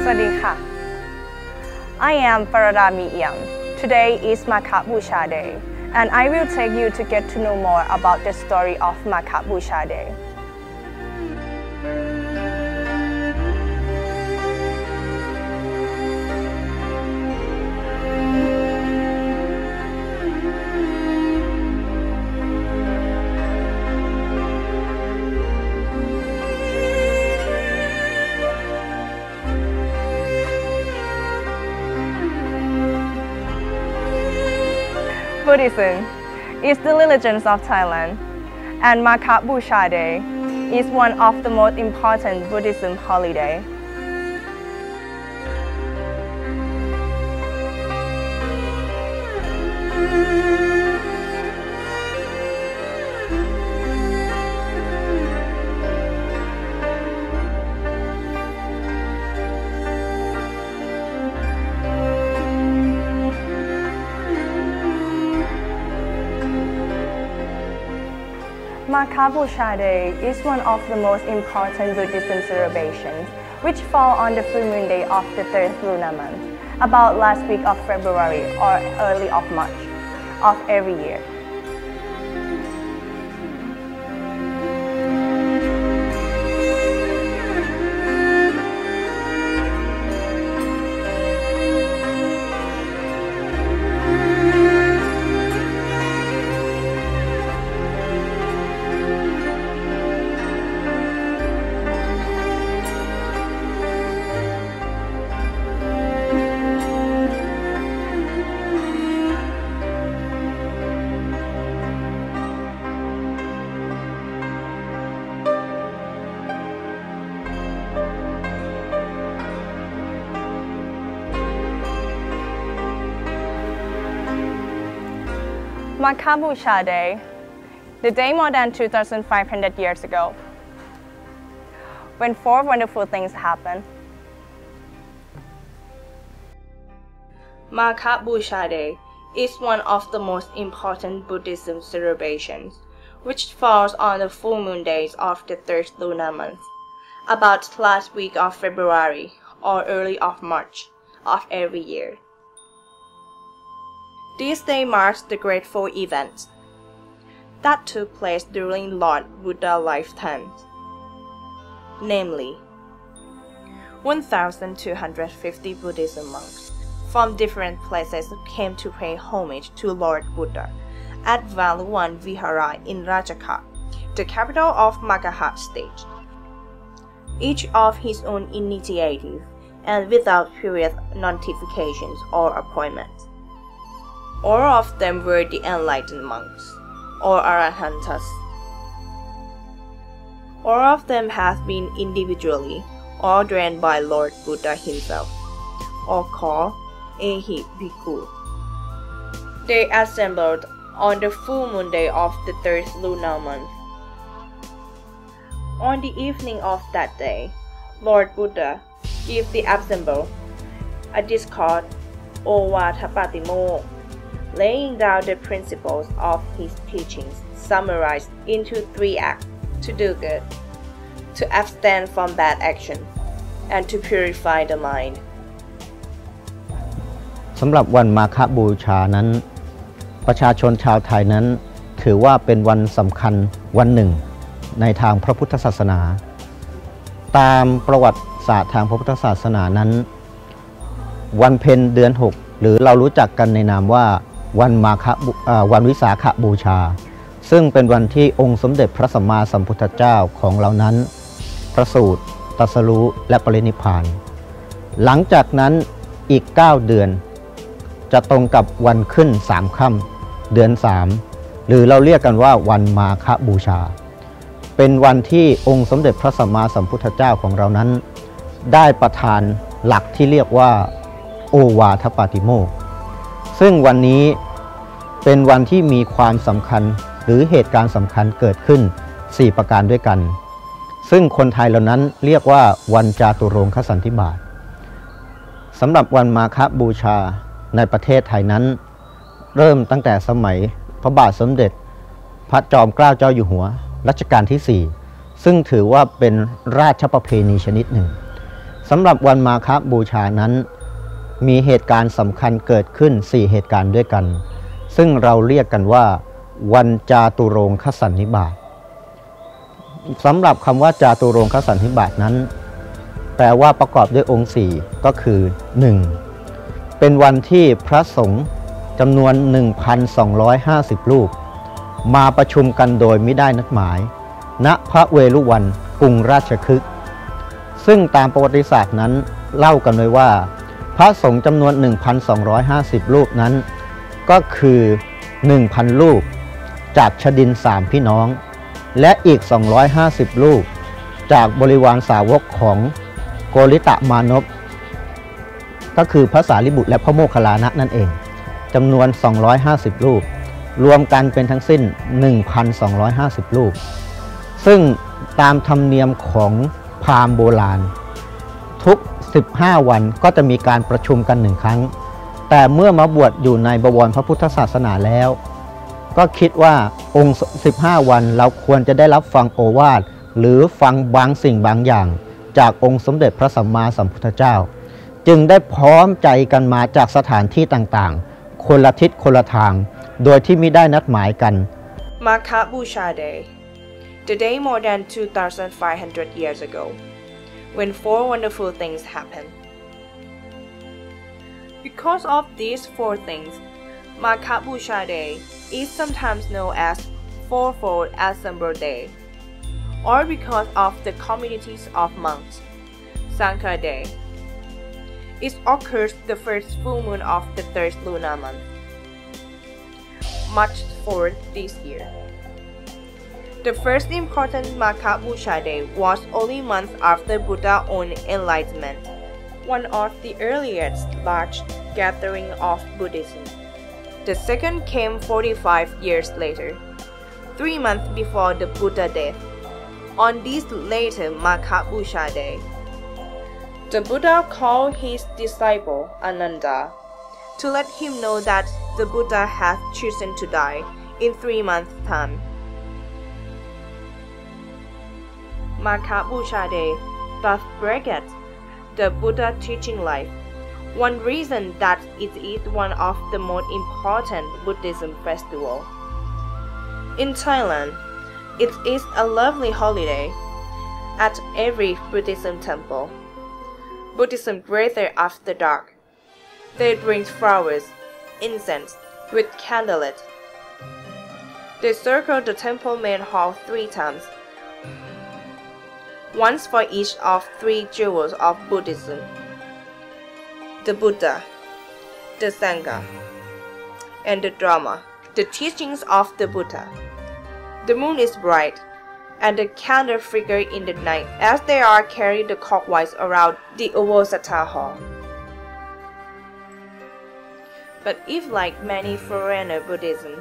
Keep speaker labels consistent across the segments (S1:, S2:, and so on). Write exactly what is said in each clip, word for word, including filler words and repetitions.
S1: Swadika. I am Farada Miyam. Today is Makat Busha Day, and I will take you to get to know more about the story of Makat Busha Day. Buddhism is the religion of Thailand, and Makat Busha Day is one of the most important Buddhism holidays. Makat Busha Day is one of the most important Buddhism celebrations, which fall on the full moon day of the third lunar month, about last week of February or early of March of every year. Makat Busha Day, the day more than two thousand five hundred years ago, when four wonderful things happened. Makat Busha Day is one of the most important Buddhism celebrations, which falls on the full moon days of the third lunar month, about last week of February or early of March of every year. This day marks the grateful event that took place during Lord Buddha's lifetime, namely, one thousand two hundred fifty Buddhist monks from different places came to pay homage to Lord Buddha at Valuwan Vihara in Rajkot, the capital of Magadha state, each of his own initiative and without previous notifications or appointments. All of them were the enlightened monks, or Arahantas. All of them have been individually ordained by Lord Buddha himself, or called Ehi Bhikkhu. They assembled on the full moon day of the third lunar month. On the evening of that day, Lord Buddha gave the assembly a discourse, Ovatapatimo, laying down the principles of his teachings summarized into three acts: to do good, to abstain from bad action, and to purify the mind.
S2: สำหรับวันมาฆบูชานั้นประชาชนชาวไทยนั้นถือว่าเป็นวันสำคัญวันหนึ่งในทางพระพุทธศาสนา ตามประวัติศาสตร์ทางพระพุทธศาสนานั้นวันเพ็ญเดือนหกหรือเรารู้จักกันในนามว่าวันมาฆวันวิสาขบูชาซึ่งเป็นวันที่องค์สมเด็จพระสัมมาสัมพุทธเจ้าของเรานั้นประสูติตรัสรู้และปรินิพพานหลังจากนั้นอีกเก้าเดือนจะตรงกับวันขึ้นสามค่ำเดือนสามหรือเราเรียกกันว่าวันมาฆบูชาเป็นวันที่องค์สมเด็จพระสัมมาสัมพุทธเจ้าของเรานั้นได้ประทานหลักที่เรียกว่าโอวาทปาติโมกข์ซึ่งวันนี้เป็นวันที่มีความสำคัญหรือเหตุการณ์สำคัญเกิดขึ้นสี่ประการด้วยกันซึ่งคนไทยเหล่านั้นเรียกว่าวันจาตุรงคสันธิบาตสำหรับวันมาฆบูชาในประเทศไทยนั้นเริ่มตั้งแต่สมัยพระบาทสมเด็จพระจอมเกล้าเจ้าอยู่หัวรัชกาลที่สี่ซึ่งถือว่าเป็นราชประเพณีชนิดหนึ่งสำหรับวันมาฆบูชานั้นมีเหตุการณ์สำคัญเกิดขึ้นสี่เหตุการณ์ด้วยกันซึ่งเราเรียกกันว่าวันจาตุโรงคสันนิบาตสำหรับคำว่าจาตุโรงคสันนิบาตนั้นแปลว่าประกอบด้วยองค์สี่ก็คือ หนึ่ง. เป็นวันที่พระสงฆ์จำนวน หนึ่งพันสองร้อยห้าสิบ รูปมาประชุมกันโดยไม่ได้นัดหมายณพระเวฬุวันกรุงราชคฤห์ซึ่งตามประวัติศาสตร์นั้นเล่ากันไว้ว่าพระสงฆ์จำนวน หนึ่งพันสองร้อยห้าสิบ รูปนั้นก็คือ หนึ่งพัน รูปจากชดินสามพี่น้องและอีกสองร้อยห้าสิบรูปจากบริวารสาวกของโกริตมานพก็คือพระสารีบุตรและพระโมคคัลลานะนั่นเองจำนวนสองร้อยห้าสิบรูปรวมกันเป็นทั้งสิ้น หนึ่งพันสองร้อยห้าสิบ รูปซึ่งตามธรรมเนียมของพราหมณ์โบราณทุกสิบห้าวันก็จะมีการประชุมกันหนึ่งครั้งแต่เมื่อมาบวชอยู่ในบวรพระพุทธศาสนาแล้วก็คิดว่าองค์สิบห้าวันเราควรจะได้รับฟังโอวาทหรือฟังบางสิ่งบางอย่างจากองค์สมเด็จพระสัมมาสัมพุทธเจ้าจึงได้พร้อมใจกันมาจากสถานที่ต่างๆคนละทิศคนละทางโดยที่มิได้นัดหมายกัน
S1: Makha Busha Day, the day more than two thousand five hundred years ago, when four wonderful things happened. Because of these four things, Makha Busha Day is sometimes known as Fourfold Assembled Day, or because of the communities of monks, Sangha Day. It occurs the first full moon of the third lunar month, March fourth this year. The first important Makha Busha Day was only months after Buddha's own enlightenment, one of the earliest large gatherings of Buddhism. The second came forty-five years later, three months before the Buddha's death. On this later Makha Busha Day, the Buddha called his disciple Ananda to let him know that the Buddha had chosen to die in three months' time. Makha Busha Day thus brackets the Buddha teaching life, one reason that it is one of the most important Buddhism festivals. In Thailand, it is a lovely holiday at every Buddhism temple. Buddhism gather after dark. They bring flowers, incense, with candlelit. They circle the temple main hall three times, once for each of three jewels of Buddhism: the Buddha, the Sangha, and the Dharma, the teachings of the Buddha. The moon is bright, and the candle flicker in the night as they are carried clockwise around the Uposatha hall. But if, like many foreigner Buddhism,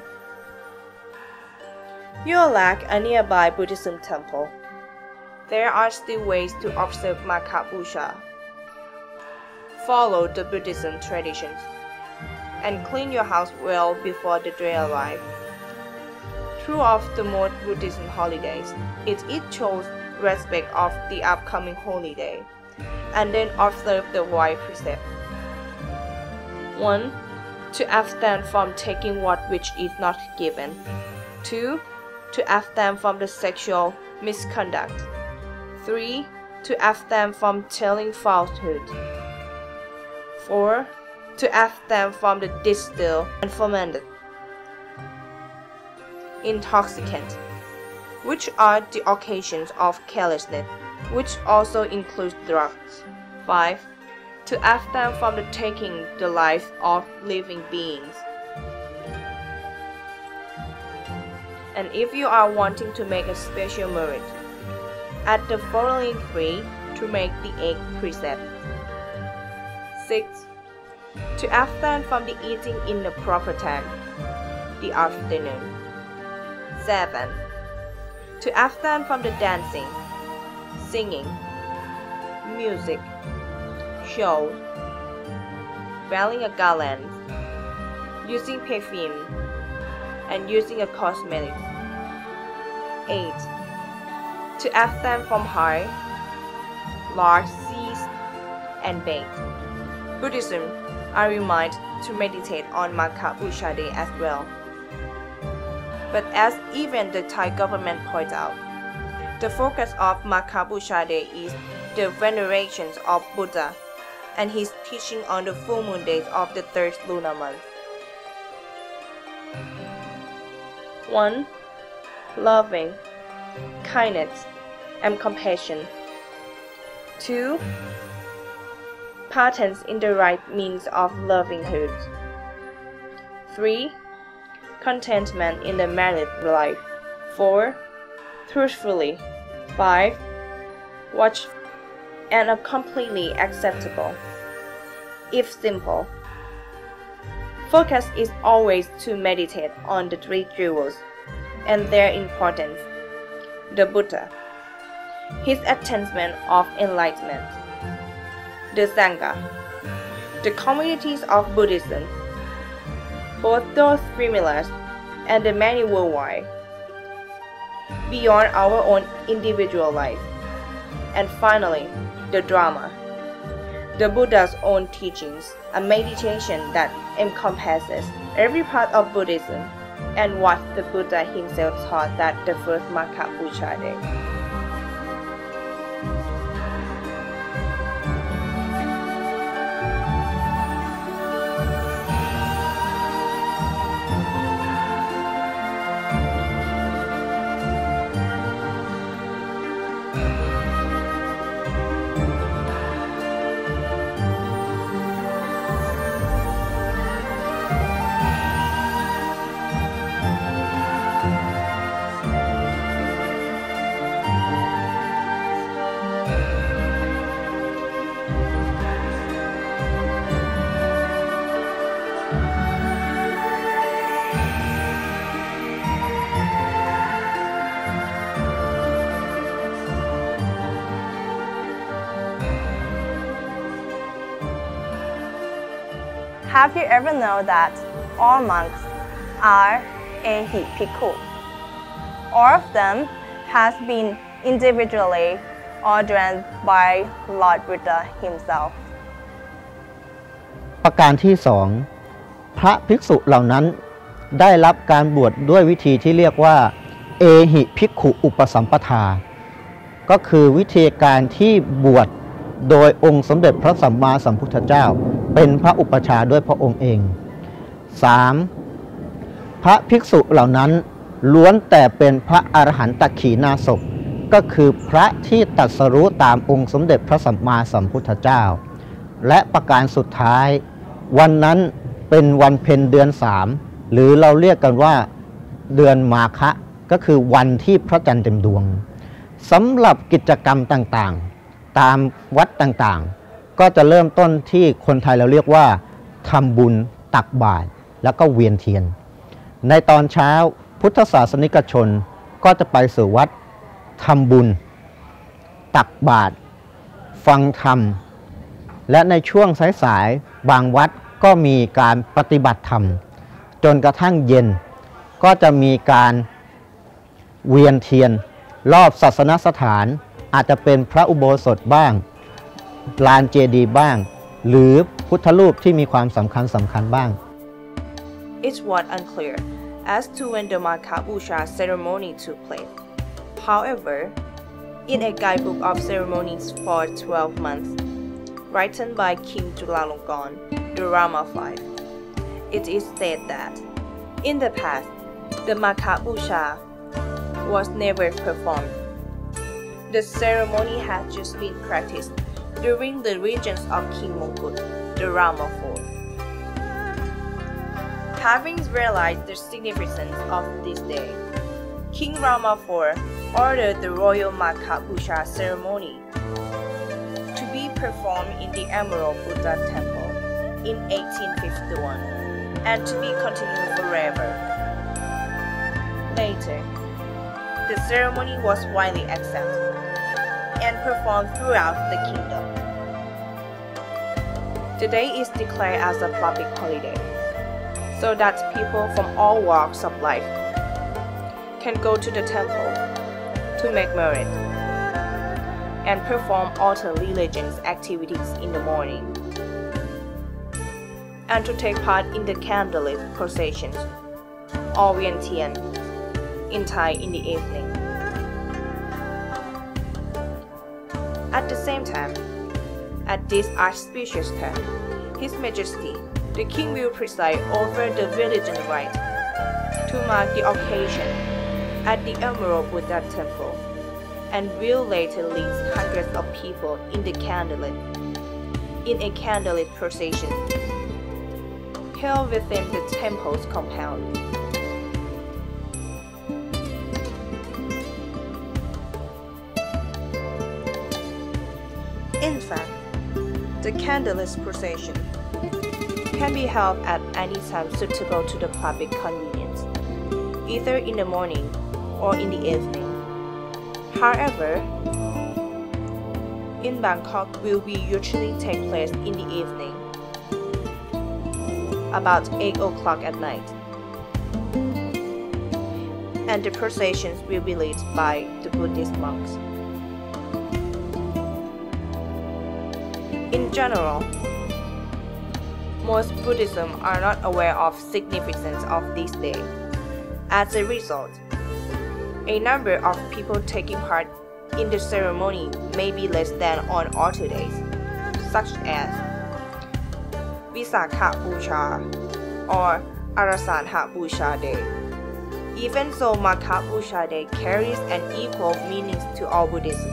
S1: you lack a nearby Buddhism temple, there are still ways to observe Makha Busha. Follow the Buddhism traditions and clean your house well before the day arrives. Throughout the most Buddhism holidays, it, it shows respect of the upcoming holiday, and then observe the wise precept. one. To abstain from taking what which is not given. two. To abstain from the sexual misconduct. three. To abstain from telling falsehood. four. To abstain from the distilled and fermented intoxicant, which are the occasions of carelessness, which also includes drugs. five. To abstain from the taking the life of living beings. And if you are wanting to make a special merit, add the following three to make the eighth precept. six. To abstain from the eating in the proper time, the afternoon. seven. To abstain from the dancing, singing, music, shows, wearing a garland, using perfume, and using a cosmetic. eight. To abstain from high, large seas, and bathe. Buddhism are reminded to meditate on Makha Busha Day as well. But as even the Thai government points out, the focus of Makha Busha Day is the veneration of Buddha and his teaching on the full moon days of the third lunar month. one. Loving, kindness, and compassion. two. Patterns in the right means of livelihood. three. Contentment in the married life. four. Truthfully. five. Watch and are completely acceptable, if simple. Focus is always to meditate on the three jewels and their importance. The Buddha, his attainment of enlightenment. The Sangha, the communities of Buddhism, both those familiar and the many worldwide, beyond our own individual life. And finally, the Dharma, the Buddha's own teachings, a meditation that encompasses every part of Buddhism and what the Buddha himself taught that the first Makha Busha Day.
S3: Have you ever known that all monks are Ehi Bhikkhu? All of them has been individually ordained by Lord Buddha himself.
S2: ประการที่สองพระภิกษุเหล่านั้นได้รับการบวชด้วยวิธีที่เรียกว่าเอหิภิกขุอุปสัมปทาก็คือวิธีการที่บวชโดยองค์สมเด็จพระสัมมาสัมพุทธเจ้าเป็นพระอุปัชฌาย์ด้วยพระองค์เอง สาม. พระภิกษุเหล่านั้นล้วนแต่เป็นพระอรหันตขีณาสพก็คือพระที่ตรัสรู้ตามองค์สมเด็จพระสัมมาสัมพุทธเจ้าและประการสุดท้ายวันนั้นเป็นวันเพ็ญเดือนสามหรือเราเรียกกันว่าเดือนมาฆะก็คือวันที่พระจันทร์เต็มดวงสำหรับกิจกรรมต่างๆตามวัดต่างๆก็จะเริ่มต้นที่คนไทยเราเรียกว่าทำบุญตักบาตรแล้วก็เวียนเทียนในตอนเช้าพุทธศาสนิกชนก็จะไปสู่วัดทำบุญตักบาตรฟังธรรมและในช่วงสายๆบางวัดก็มีการปฏิบัติธรรมจนกระทั่งเย็นก็จะมีการเวียนเทียนรอบศาสนสถานอาจจะเป็นพระอุโบสถบ้างลานเจดีย์บ้างหรือพุทธรูปที่มีความสำคัญสำคัญบ้าง
S1: It's what unclear as to when the Makha Busha ceremony took place. However, in a guidebook of ceremonies for twelve months, written by King Chulalongkorn, the Rama five, it is said that in the past, the Makha Busha was never performed. The ceremony had just been practiced during the reigns of King Mongkut, the Rama four. Having realized the significance of this day, King Rama four ordered the royal Makha Busha ceremony to be performed in the Emerald Buddha Temple in eighteen fifty-one and to be continued forever. Later, the ceremony was widely accepted and performed throughout the kingdom. Today is declared as a public holiday, so that people from all walks of life can go to the temple to make merit. and perform altar religious activities in the morning, and to take part in the candlelit processions or Vian Tian in Thai in the evening. At the same time, at this auspicious time, His Majesty, the King will preside over the religion rite to mark the occasion at the Emerald Buddha Temple, and will later lead hundreds of people in the candlelit in a candlelit procession held within the temple's compound. In fact, the candlelit procession can be held at any time suitable to the public convenience, either in the morning or in the evening. However, in Bangkok will be usually take place in the evening, about eight o'clock at night, and the processions will be led by the Buddhist monks. In general, most Buddhism are not aware of significance of this day. As a result, a number of people taking part in the ceremony may be less than on other days, such as Visakha Busha or Arasantha Busha Day. Even so, Makha Busha Day carries an equal meaning to all Buddhism.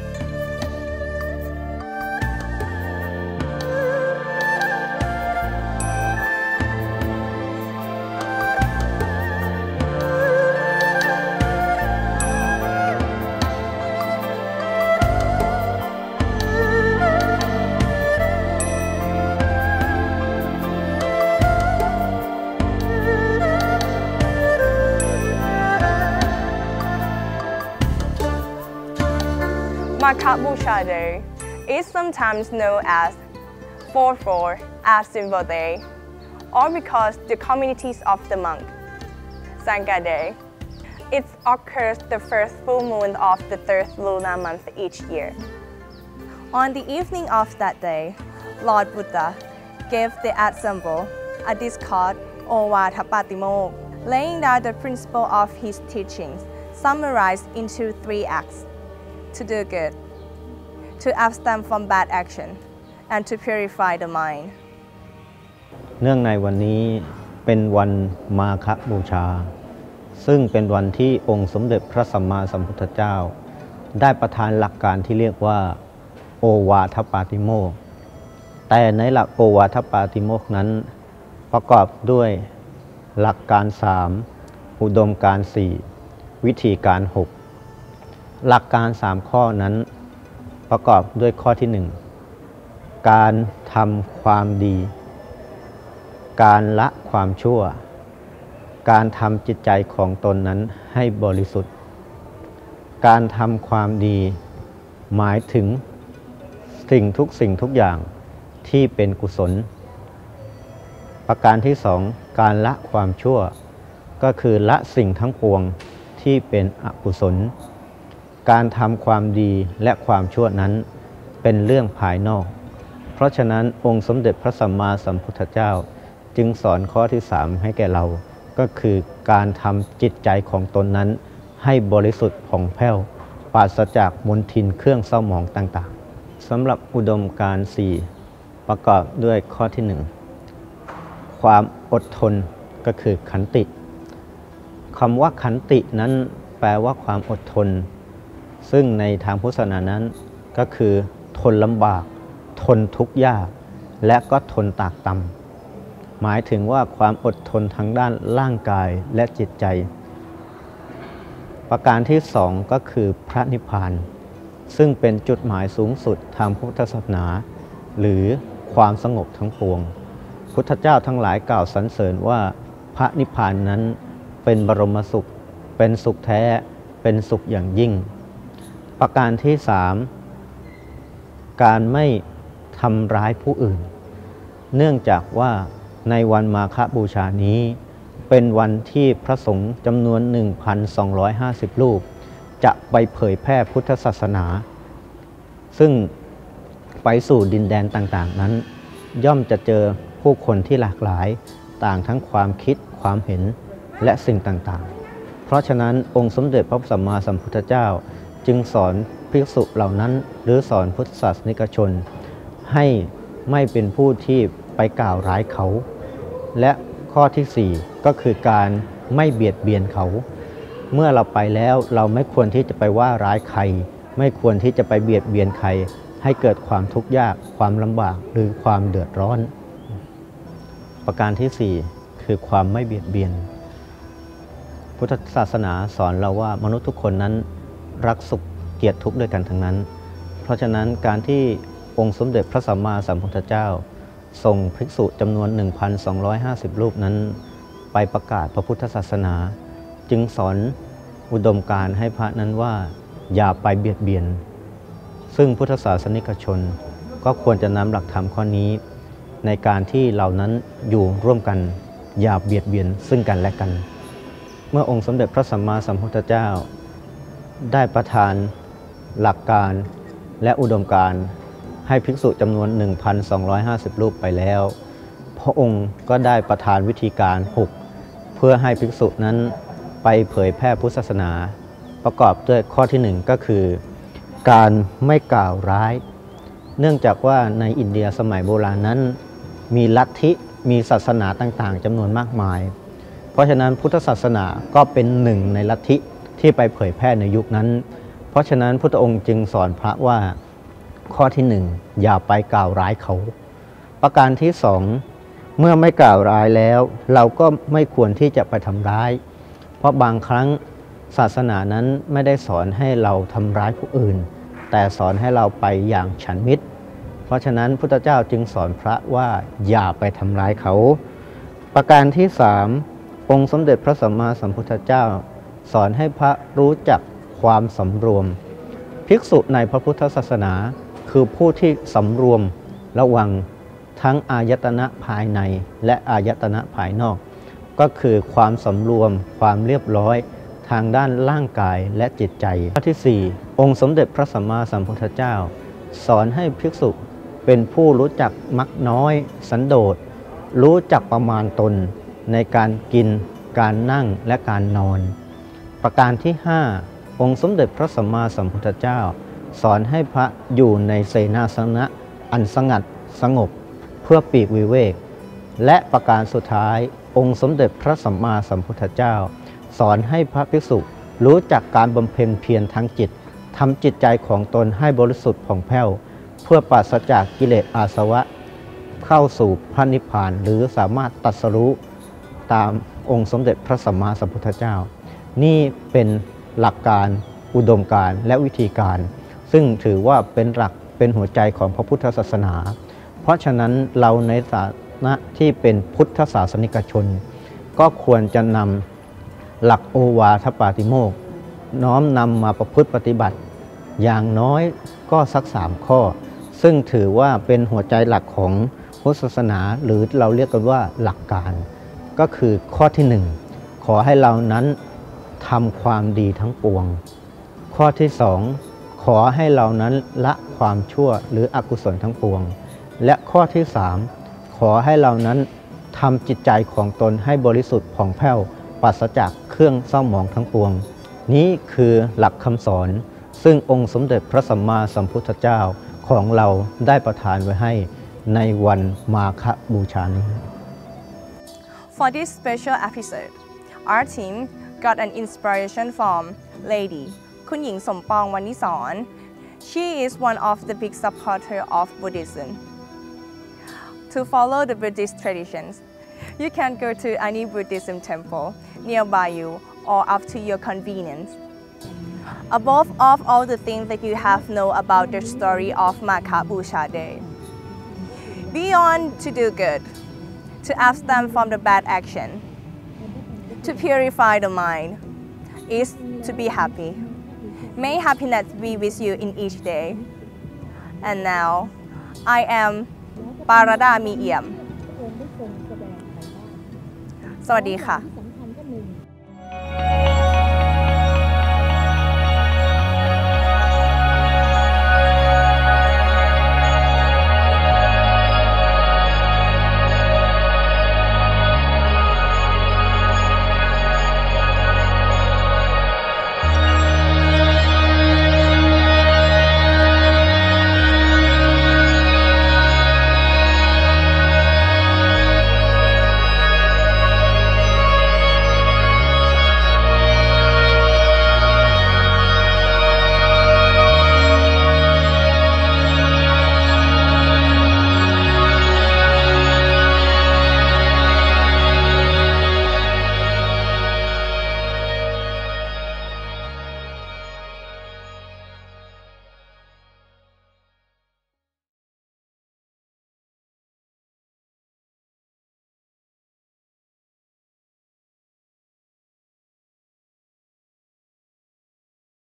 S3: Makha Busha Day is sometimes known as four four as Symbol Day, or because the communities of the monk, Sangha Day. It occurs the first full moon of the third lunar month each year. On the evening of that day, Lord Buddha gave the assembly a discourse Ovatapatimokkha, laying down the principle of his teachings, summarized into three acts: to do good, to abstain from bad action, and to purify the mind.
S2: เนื่องในวันนี้เป็นวันมาฆบูชาซึ่งเป็นวันที่องค์สมเด็จพระสัมมาสัมพุทธเจ้าได้ประทานหลักการที่เรียกว่าโอวาทปาติโมกข์แต่ในหลักโอวาทปาติโมกข์นั้นประกอบด้วยหลักการสามอุดมการณ์สี่วิธีการหกหลักการสามข้อนั้นประกอบด้วยข้อที่หนึ่งการทำความดีการละความชั่วการทำจิตใจของตนนั้นให้บริสุทธิ์การทำความดีหมายถึงสิ่งทุกสิ่งทุกอย่างที่เป็นกุศลประการที่สองการละความชั่วก็คือละสิ่งทั้งปวงที่เป็นอกุศลการทำความดีและความชั่วนั้นเป็นเรื่องภายนอกเพราะฉะนั้นองค์สมเด็จพระสัมมาสัมพุทธเจ้าจึงสอนข้อที่สามให้แก่เราก็คือการทำจิตใจของตนนั้นให้บริสุทธิ์ผ่องแผ้วปราศจากมลทินเครื่องเศร้าหมองต่างๆสำหรับอุดมการณ์สี่ประกอบด้วยข้อที่หนึ่งความอดทนก็คือขันติคำว่าขันตินั้นแปลว่าความอดทนซึ่งในทางพุทธศาสนานั้นก็คือทนลำบากทนทุกข์ยากและก็ทนตากตำหมายถึงว่าความอดทนทางด้านร่างกายและจิตใจประการที่สองก็คือพระนิพพานซึ่งเป็นจุดหมายสูงสุดทางพุทธศาสนาหรือความสงบทั้งปวงพุทธเจ้าทั้งหลายกล่าวสรรเสริญว่าพระนิพพานนั้นเป็นบรมสุขเป็นสุขแท้เป็นสุขอย่างยิ่งประการที่สามการไม่ทำร้ายผู้อื่นเนื่องจากว่าในวันมาฆบูชานี้เป็นวันที่พระสงฆ์จำนวน หนึ่งพันสองร้อยห้าสิบ รูปจะไปเผยแพร่พุทธศาสนาซึ่งไปสู่ดินแดนต่างๆนั้นย่อมจะเจอผู้คนที่หลากหลายต่างทั้งความคิดความเห็นและสิ่งต่างๆเพราะฉะนั้นองค์สมเด็จพระสัมมาสัมพุทธเจ้าจึงสอนภิกษุเหล่านั้นหรือสอนพุทธศาสนิกชนให้ไม่เป็นผู้ที่ไปกล่าวร้ายเขาและข้อที่สี่ก็คือการไม่เบียดเบียนเขาเมื่อเราไปแล้วเราไม่ควรที่จะไปว่าร้ายใครไม่ควรที่จะไปเบียดเบียนใครให้เกิดความทุกข์ยากความลำบากหรือความเดือดร้อนประการที่สี่คือความไม่เบียดเบียนพุทธศาสนาสอนเราว่ามนุษย์ทุกคนนั้นรักสุขเกลียดทุกข์ด้วยกันทั้งนั้นเพราะฉะนั้นการที่องค์สมเด็จพระสัมมาสัมพุทธเจ้าส่งภิกษุจำนวน หนึ่งพันสองร้อยห้าสิบ รูปนั้นไปประกาศพระพุทธศาสนาจึงสอนอุดมการณ์ให้พระนั้นว่าอย่าไปเบียดเบียนซึ่งพุทธศาสนิกชนก็ควรจะนำหลักธรรมข้อนี้ในการที่เรานั้นอยู่ร่วมกันอย่าเบียดเบียนซึ่งกันและกันเมื่อองค์สมเด็จพระสัมมาสัมพุทธเจ้าได้ประทานหลักการและอุดมการณ์ให้ภิกษุจำนวน หนึ่งพันสองร้อยห้าสิบ รูปไปแล้วพระองค์ก็ได้ประทานวิธีการหกเพื่อให้ภิกษุนั้นไปเผยแพร่พุทธศาสนาประกอบด้วยข้อที่หนึ่งก็คือการไม่กล่าวร้ายเนื่องจากว่าในอินเดียสมัยโบราณนั้นมีลัทธิมีศาสนาต่างๆจำนวนมากมายเพราะฉะนั้นพุทธศาสนาก็เป็นหนึ่งในลัทธิที่ไปเผยแพร่ในยุคนั้นเพราะฉะนั้นพุทธองค์จึงสอนพระว่าข้อที่หนึ่งอย่าไปกล่าวร้ายเขาประการที่สองเมื่อไม่กล่าวร้ายแล้วเราก็ไม่ควรที่จะไปทำร้ายเพราะบางครั้งศาสนานั้นไม่ได้สอนให้เราทำร้ายผู้อื่นแต่สอนให้เราไปอย่างฉันมิตรเพราะฉะนั้นพุทธเจ้าจึงสอนพระว่าอย่าไปทำร้ายเขาประการที่สามองค์สมเด็จพระสัมมาสัมพุทธเจ้าสอนให้พระรู้จักความสำรวมภิกษุในพระพุทธศาสนาคือผู้ที่สำรวมระวังทั้งอายตนะภายในและอายตนะภายนอกก็คือความสำรวมความเรียบร้อยทางด้านร่างกายและจิตใจข้อที่สี่องค์สมเด็จพระสัมมาสัมพุทธเจ้าสอนให้ภิกษุเป็นผู้รู้จักมักน้อยสันโดษรู้จักประมาณตนในการกินการนั่งและการนอนประการที่ห้าองค์สมเด็จพระสัมมาสัมพุทธเจ้าสอนให้พระอยู่ในเสนาสนะอันสงัดสงบเพื่อปีกวิเวกและประการสุดท้ายองค์สมเด็จพระสัมมาสัมพุทธเจ้าสอนให้พระภิกษุรู้จักการบำเพ็ญเพียรทางจิตทำจิตใจของตนให้บริสุทธิ์ผ่องแผ้วเพื่อปราศจากกิเลสอาสวะเข้าสู่พระนิพพานหรือสามารถตรัสรู้ตามองค์สมเด็จพระสัมมาสัมพุทธเจ้านี่เป็นหลักการอุดมการณ์และวิธีการซึ่งถือว่าเป็นหลักเป็นหัวใจของพระพุทธศาสนาเพราะฉะนั้นเราในฐานะที่เป็นพุทธศาสนิกชนก็ควรจะนำหลักโอวาทปาติโมกข์น้อมนำมาประพฤติปฏิบัติอย่างน้อยก็สักสามข้อซึ่งถือว่าเป็นหัวใจหลักของพุทธศาสนาหรือเราเรียกกันว่าหลักการก็คือข้อที่หนึ่งขอให้เรานั้นทำความดีทั้งปวงข้อที่สองขอให้เรานั้นละความชั่วหรืออกุศลทั้งปวงและข้อที่สามขอให้เรานั้นทำจิตใจของตนให้บริสุทธิ์ผ่องแผ้วปราศจากเครื่องเศร้าหมองทั้งปวงนี้คือหลักคำสอนซึ่งองค์สมเด็จพระสัมมาสัมพุทธเจ้าของเราได้ประทานไว้ให้ในวันมาฆบูชานี้
S3: For this special episode, our team got an inspiration from Lady คุณหญิงสมปองวรรณิสร She is one of the big supporters of Buddhism. To follow the Buddhist traditions, you can go to any Buddhism temple nearby you or up to your convenience. Above of all the things that you have know about the story of Makha Busha Day, beyond to do good, to abstain from the bad action, to purify the mind, is to be happy. May happiness be with you in each day. And now, I am Parada Mi Iem สวัสดีค่ะ